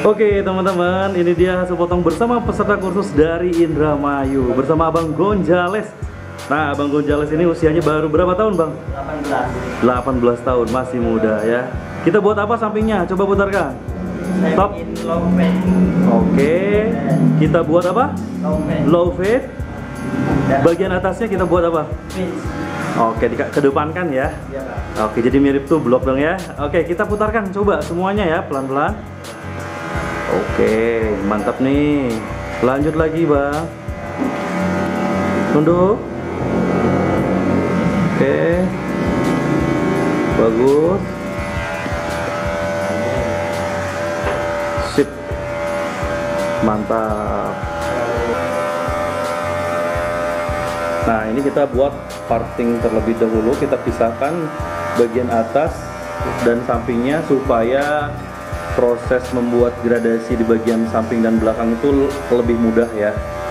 Oke teman-teman, ini dia hasil potong bersama peserta kursus dari Indramayu bersama Abang Gonjales. Nah, Abang Gonjales ini usianya baru berapa tahun, Bang? 18 tahun, masih muda ya. Kita buat apa sampingnya? Coba putarkan. Stop. Oke, kita buat apa? Low fade. Bagian atasnya kita buat apa? Oke, kedepankan ya. Oke, jadi mirip tuh blok dong ya. Oke, kita putarkan coba semuanya ya, pelan-pelan. Oke, mantap nih. Lanjut lagi, Bang. Tunduk. Oke. Bagus. Sip. Mantap. Nah, ini kita buat parting terlebih dahulu. Kita pisahkan bagian atas dan sampingnya supaya proses membuat gradasi di bagian samping dan belakang itu lebih mudah ya.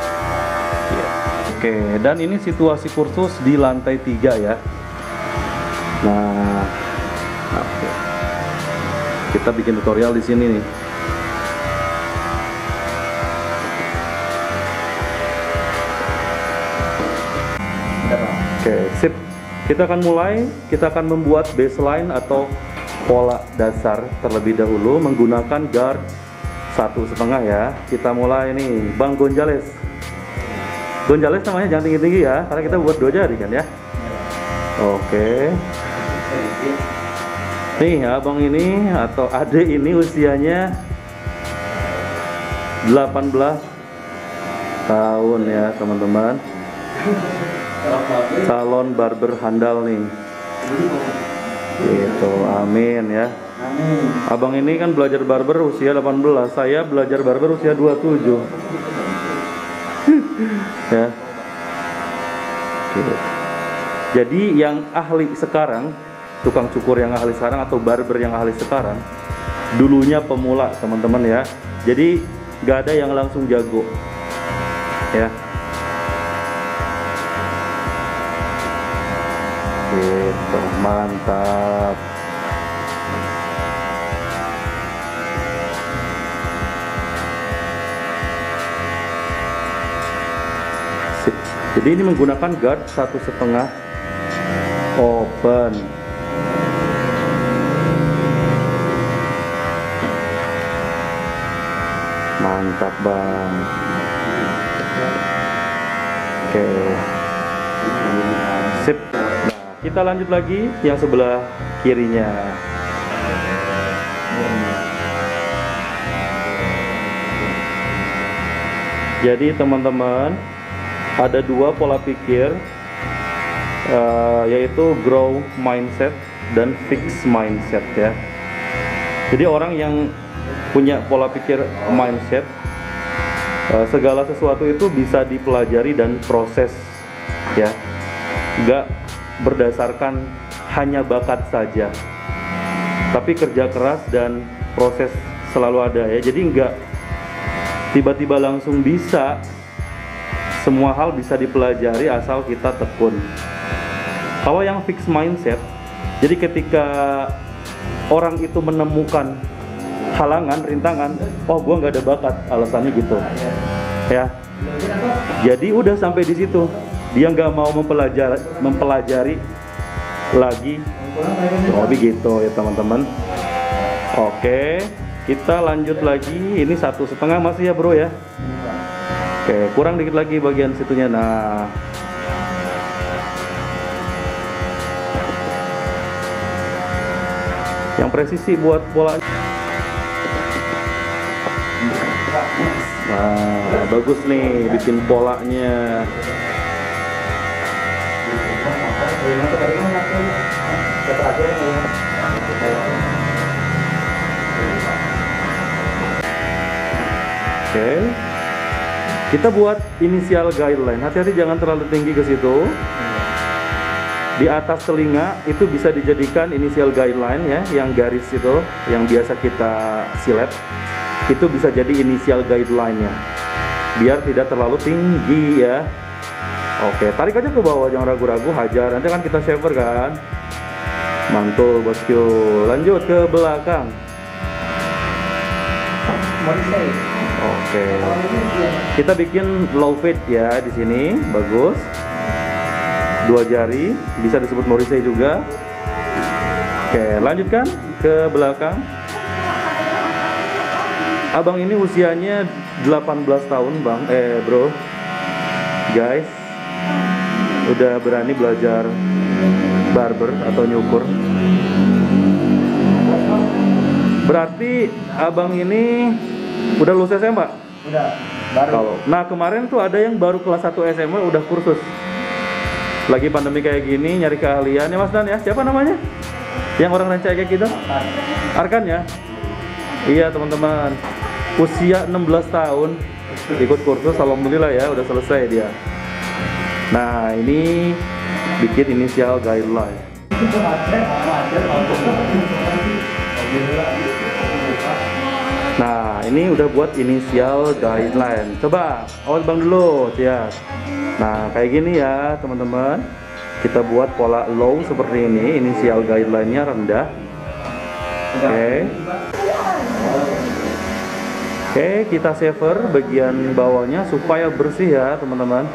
Oke, dan ini situasi kursus di lantai 3 ya. Nah, oke. Kita bikin tutorial di sini nih. Oke, sip. Kita akan mulai. Kita akan membuat baseline atau pola dasar terlebih dahulu menggunakan guard 1,5 ya. Kita mulai nih, Bang Gonjales. Gonjales namanya jangan tinggi-tinggi ya, karena kita buat 2 jari kan ya. Oke. Nih, abang ini atau adik ini usianya 18 tahun ya, teman-teman. Salon barber handal nih. Gitu, amin ya. Amin. Abang ini kan belajar barber usia 18, saya belajar barber usia 27. Ya. Gitu. Jadi yang ahli sekarang, tukang cukur yang ahli sekarang atau barber yang ahli sekarang, dulunya pemula teman-teman ya. Jadi gak ada yang langsung jago. Ya. Gitu, mantap. Sip. Jadi ini menggunakan guard 1,5 open. Mantap, Bang. Oke. Sip. Kita lanjut lagi yang sebelah kirinya. Jadi teman-teman, ada 2 pola pikir, yaitu grow mindset dan fix mindset ya. Jadi orang yang punya pola pikir mindset, segala sesuatu itu bisa dipelajari dan proses ya. Gak berdasarkan hanya bakat saja, tapi kerja keras dan proses selalu ada ya. Jadi enggak tiba-tiba langsung bisa, semua hal bisa dipelajari asal kita tekun. Kalau yang fix mindset, jadi ketika orang itu menemukan halangan, rintangan, oh gua nggak ada bakat, alasannya gitu ya. Jadi udah sampai di situ, dia nggak mau mempelajari lagi, begitu ya teman-teman. Oke, kita lanjut lagi. Ini 1,5 masih ya bro ya. Oke, kurang dikit lagi bagian situnya. Nah, yang presisi buat bola. Nah, bagus nih bikin polanya. Oke, kita buat inisial guideline. Hati-hati jangan terlalu tinggi ke situ. Di atas telinga itu bisa dijadikan inisial guideline ya, yang garis itu, yang biasa kita silet, itu bisa jadi inisial guideline-nya, biar tidak terlalu tinggi ya. Oke, tarik aja ke bawah, jangan ragu-ragu, hajar. Nanti kan kita shaver kan. Mantul bosku. Lanjut ke belakang. Morrissey. Oke. Kita bikin low fade ya di sini, bagus. 2 jari, bisa disebut Morrissey juga. Oke, lanjutkan ke belakang. Abang ini usianya 18 tahun, Bang. Bro. Guys, udah berani belajar barber atau nyukur. Berarti abang ini udah lulus SMA? Udah, baru. Nah, kemarin tuh ada yang baru kelas 1 SMA udah kursus. Lagi pandemi kayak gini, nyari keahlian ya Mas Dan ya. Siapa namanya? Yang orang rencana kayak gitu? Arkan ya? Iya teman-teman. Usia 16 tahun ikut kursus, alhamdulillah ya udah selesai dia. Nah, ini bikin inisial guideline. Nah, ini udah buat inisial guideline. Coba awas Bang dulu, ya. Nah, kayak gini ya, teman-teman. Kita buat pola low seperti ini, inisial guideline-nya rendah. Oke. Oke, kita shaver bagian bawahnya supaya bersih ya, teman-teman.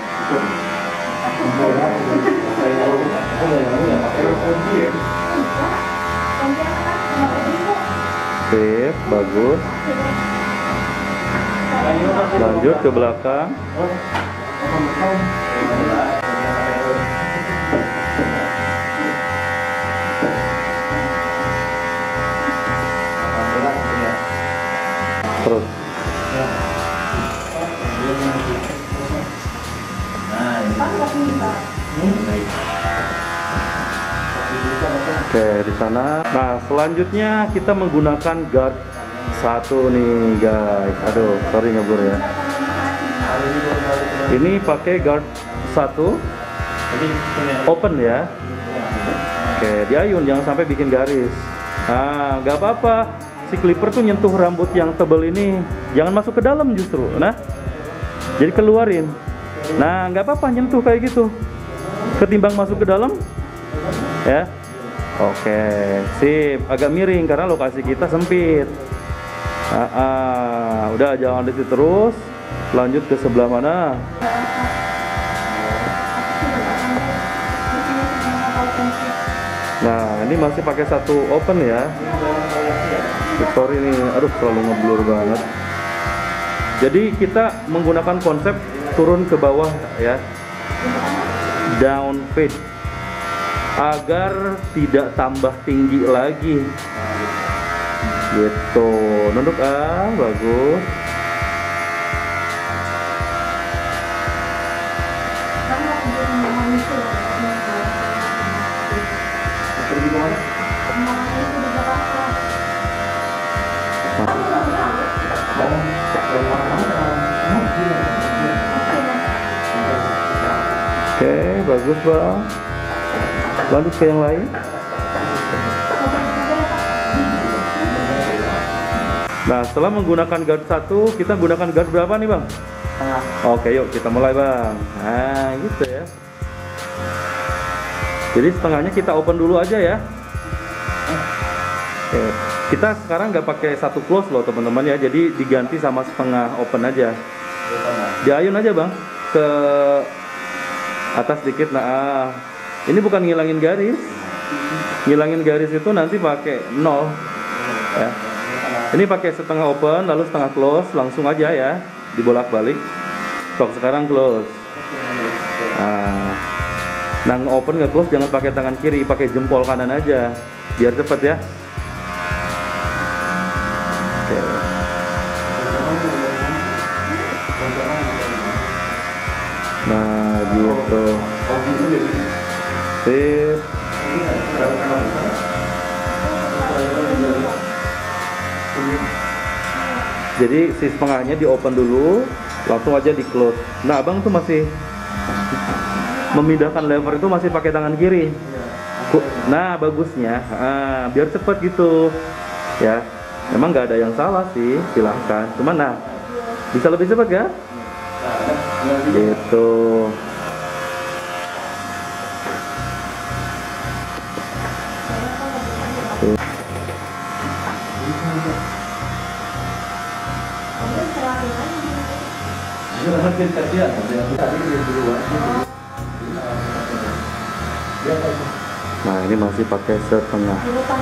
Sip, bagus. Lanjut ke belakang. Terus. Oke, di sana. Nah, selanjutnya kita menggunakan guard 1 nih, guys. Aduh, sorry ngeblur ya. Ini pakai guard 1 open ya. Oke, diayun, jangan sampai bikin garis. Nah, nggak apa-apa. Si clipper tuh nyentuh rambut yang tebal ini, jangan masuk ke dalam justru. Nah, jadi keluarin. Nah, nggak apa-apa nyentuh kayak gitu, ketimbang masuk ke dalam ya. Oke, sip. Agak miring karena lokasi kita sempit. Udah, jangan di situ terus. Lanjut ke sebelah mana? Nah, ini masih pakai 1 open ya. Sorry nih, aduh terlalu ngeblur banget. Jadi kita menggunakan konsep turun ke bawah ya, down fade, agar tidak tambah tinggi lagi gitu. Nunduk bagus. Oke, bagus Bang. Lanjut ke yang lain. Nah, setelah menggunakan guard 1, kita gunakan guard berapa nih Bang? Oke, yuk kita mulai Bang. Nah, gitu ya. Jadi setengahnya kita open dulu aja ya. Oke. Kita sekarang nggak pakai 1 close loh teman-teman ya. Jadi diganti sama setengah open aja. Diayun aja Bang ke atas dikit. Nah, ini bukan ngilangin garis. Ngilangin garis itu nanti pakai 0 ya. Ini pakai setengah open lalu setengah close, langsung aja ya, dibolak-balik. Stok sekarang close. Nah, open nggak close jangan pakai tangan kiri, pakai jempol kanan aja biar cepet ya. Oke. Nah, gitu. Sip. Jadi si setengahnya di open dulu, langsung aja di close. Nah, abang tuh masih memindahkan lever itu masih pakai tangan kiri. Nah, bagusnya, biar cepet gitu, ya. Memang nggak ada yang salah sih, silahkan. Cuman, nah, bisa lebih cepat ya. Gitu. Nah, ini masih pakai setengah.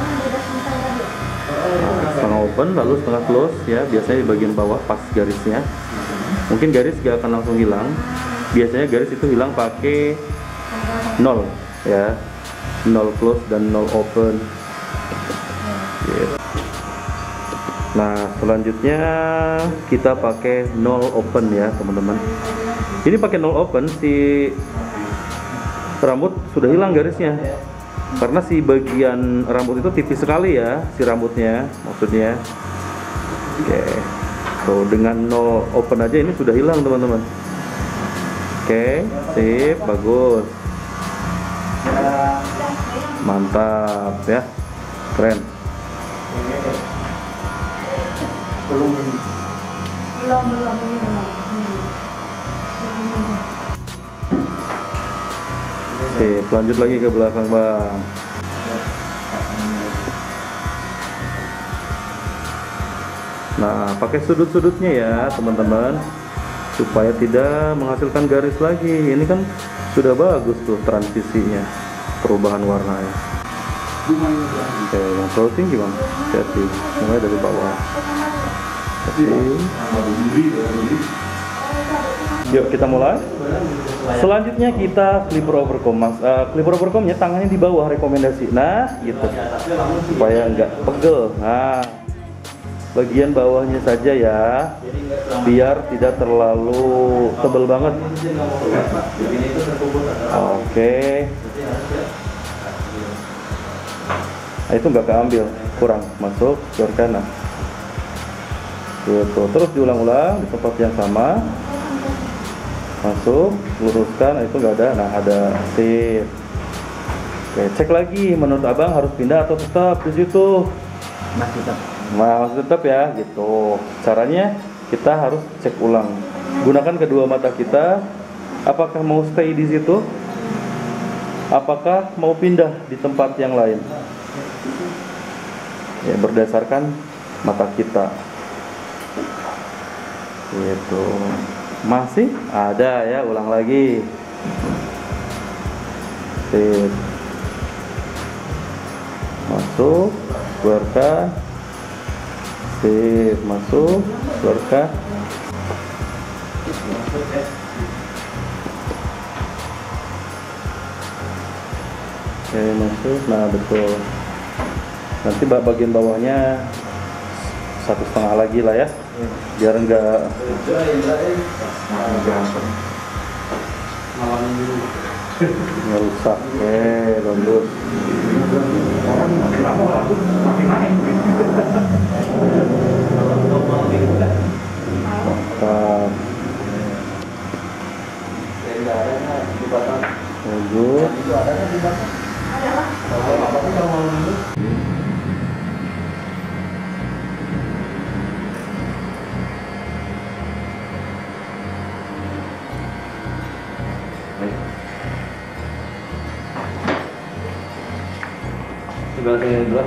Nah, setengah open lalu setengah close ya, biasanya di bagian bawah pas garisnya. Mungkin garis gak akan langsung hilang. Biasanya garis itu hilang pakai 0 ya, 0 close dan 0 open. Nah, selanjutnya kita pakai 0 open ya teman-teman. Ini pakai 0 open, si rambut sudah hilang garisnya, karena si bagian rambut itu tipis sekali ya, si rambutnya maksudnya. Oke, so dengan 0 open aja ini sudah hilang teman-teman. Oke, sip, bagus, mantap ya, keren. Belum. Oke, lanjut lagi ke belakang bang. Nah, pakai sudut-sudutnya ya teman-teman, supaya tidak menghasilkan garis lagi. Ini kan sudah bagus tuh transisinya, perubahan warnanya. Oke, yang floating gimana? Hati, mulai dari bawah. Yuk kita mulai. Selanjutnya kita clipper overcomb. Clipper overcombnya tangannya di bawah rekomendasi. Nah, gitu. Supaya nggak pegel. Nah, bagian bawahnya saja ya, biar tidak terlalu tebel banget. Oke. Nah, itu nggak keambil, kurang masuk ke kanan. Gitu. Terus diulang-ulang di tempat yang sama, masuk, luruskan. Nah, itu nggak ada. Nah, ada, sip. Oke, cek lagi. Menurut abang harus pindah atau tetap di situ? Masih tetap. Masih tetap ya, gitu. Caranya kita harus cek ulang. Gunakan kedua mata kita. Apakah mau stay di situ? Apakah mau pindah di tempat yang lain? Ya, berdasarkan mata kita. Gitu. Masih ada ya, ulang lagi. Sip. Masuk, keluarkan. Sip, masuk, keluarkan. Oke, masuk. Nah, betul. Nanti bagian bawahnya 1,5 lagi lah ya, biar enggak rusak. Oke, bagus. Mantap. Bagus. Coba saya dulu.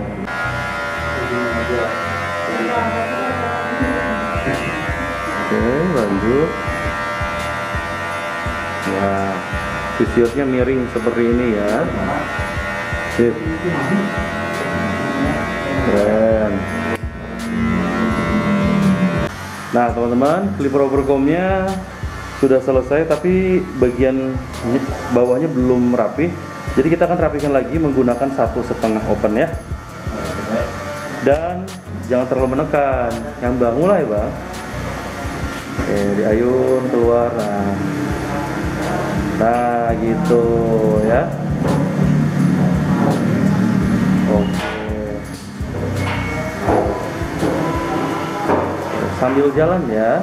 Oke, lanjut. Nah, visiusnya miring seperti ini ya. Sip. Keren. Nah, teman-teman, clipper overcombnya sudah selesai, tapi bagian bawahnya belum rapi. Jadi kita akan rapikan lagi menggunakan 1,5 open ya. Dan jangan terlalu menekan, ngambang mulai bang. Oke, diayun keluar. Nah gitu ya. Oke. Sambil jalan ya.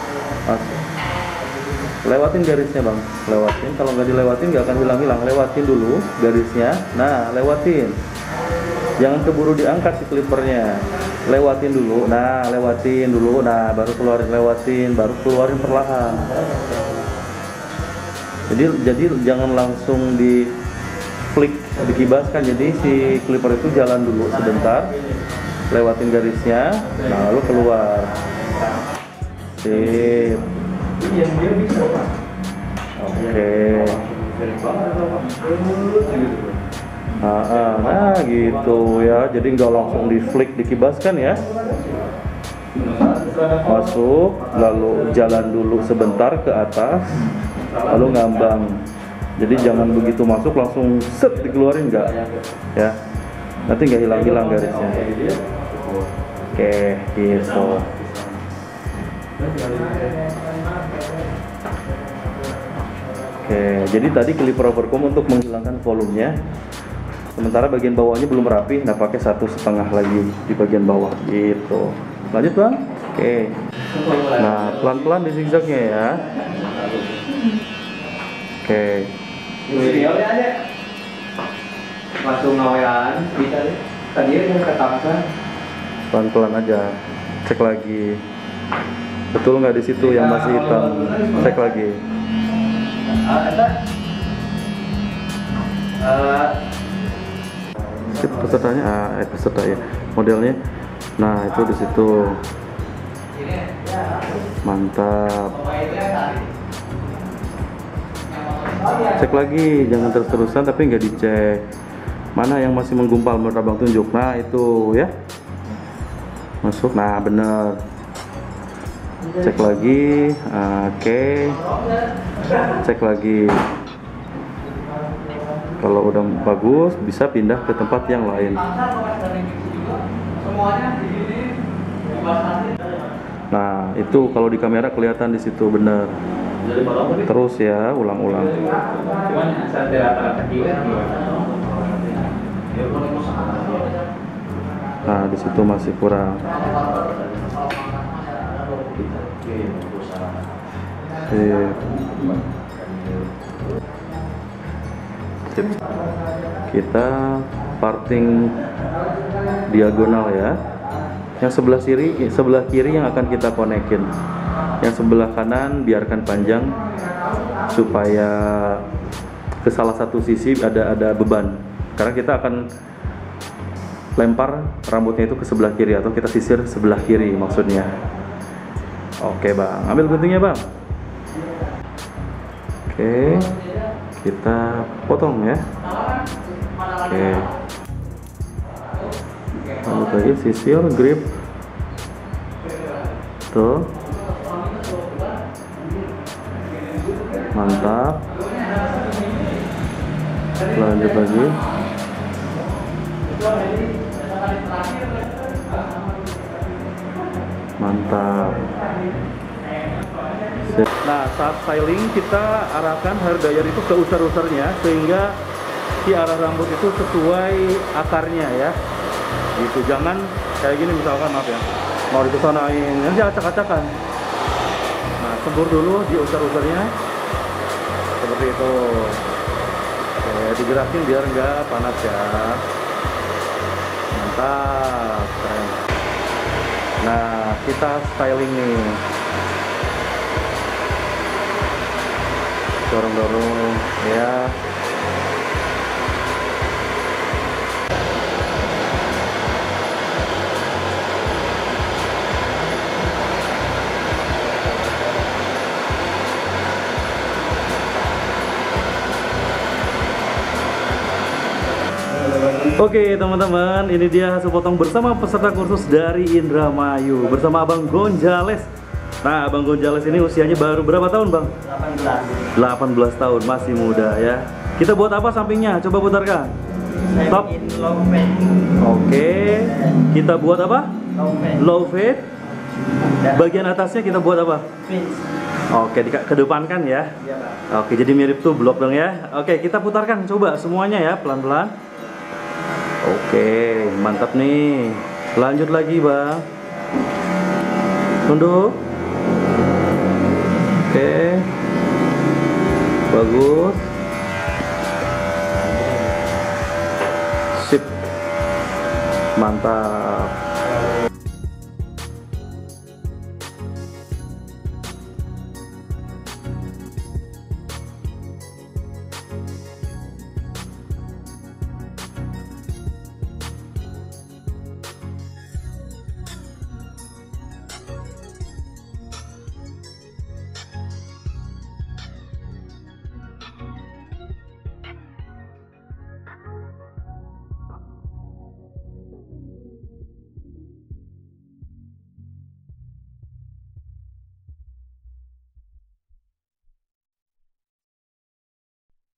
Lewatin garisnya bang, lewatin. Kalau nggak dilewatin nggak akan hilang-hilang. Lewatin dulu garisnya. Nah, lewatin. Jangan keburu diangkat si clippernya. Lewatin dulu. Nah, lewatin dulu. Nah, baru keluarin, lewatin, baru keluarin perlahan. Jadi jangan langsung di flick, dikibaskan. Jadi si clipper itu jalan dulu sebentar. Lewatin garisnya. Nah, lalu keluar. Sip. Iya, dia bisa Pak. Oke. Sering banget atau Pak? Gitu. Nah gitu ya, jadi nggak langsung di flick dikibaskan ya. Masuk, lalu jalan dulu sebentar ke atas, lalu ngambang. Jadi jangan begitu masuk langsung set dikeluarin, nggak ya, nanti nggak hilang-hilang garisnya. Oke gitu. Oke, jadi tadi clipper overcomb untuk menghilangkan volumenya. Sementara bagian bawahnya belum rapi, nah pakai 1,5 lagi di bagian bawah gitu. Lanjut bang. Oke. Nah pelan-pelan di zigzagnya ya. Oke. Langsung ngawean bisa deh. Tadi yang ketangkan. Pelan-pelan aja. Cek lagi. Betul nggak di situ yang masih hitam? Cek lagi. Pesertanya, peserta ya, modelnya. Nah itu di situ. Mantap. Cek lagi, jangan terus-terusan tapi nggak dicek. Mana yang masih menggumpal menurut abang tunjuk. Nah itu ya. Masuk, nah bener. Cek lagi, oke. Cek lagi. Kalau udah bagus, bisa pindah ke tempat yang lain. Nah, itu kalau di kamera kelihatan di situ bener. Terus ya, ulang-ulang. Nah, di situ masih kurang. Kita parting diagonal ya. Yang sebelah kiri yang akan kita konekin. Yang sebelah kanan biarkan panjang supaya ke salah satu sisi ada beban. Karena kita akan lempar rambutnya itu ke sebelah kiri atau kita sisir sebelah kiri maksudnya. Oke bang, ambil guntingnya bang. Oke, kita potong ya. Oke, lalu lagi sisir, grip tuh, mantap. Lanjut lagi. Mantap. Nah, saat styling kita arahkan hair dryer itu ke usar-usarnya sehingga si arah rambut itu sesuai akarnya ya. Gitu, jangan kayak gini misalkan, maaf ya, mau dikesanain nanti acak-acakan. Nah, sembur dulu di usar-usarnya seperti itu. Oke, digerakin biar nggak panas ya. Mantap, keren. Nah, kita styling nih. Dorong-dorong ya. Oke teman-teman, ini dia hasil potong bersama peserta kursus dari Indramayu bersama Abang Gonzales. Nah, Abang Gonzales ini usianya baru berapa tahun bang? 18 tahun, masih muda ya. Kita buat apa sampingnya? Coba putarkan. Stop. Oke, kita buat apa? Low fade. Bagian atasnya kita buat apa? Oke, kedepankan ya. Oke, jadi mirip tuh blok dong ya. Oke, kita putarkan coba semuanya ya, pelan-pelan. Oke, mantap nih. Lanjut lagi bang. Tunduk. Oke, bagus. Sip, mantap.